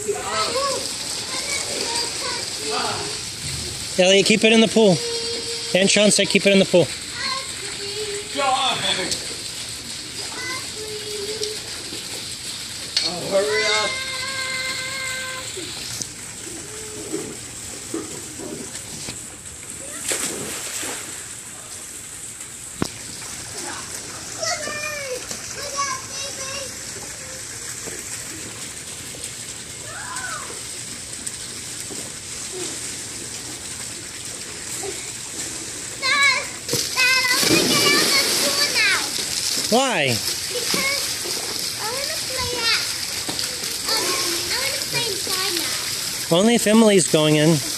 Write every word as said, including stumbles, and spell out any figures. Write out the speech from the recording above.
Elliot, keep it in the pool. And Sean said keep it in the pool. Oh, hurry up. Why? Because I want to play that. Um, I want to play inside now. Only if Emily's going in.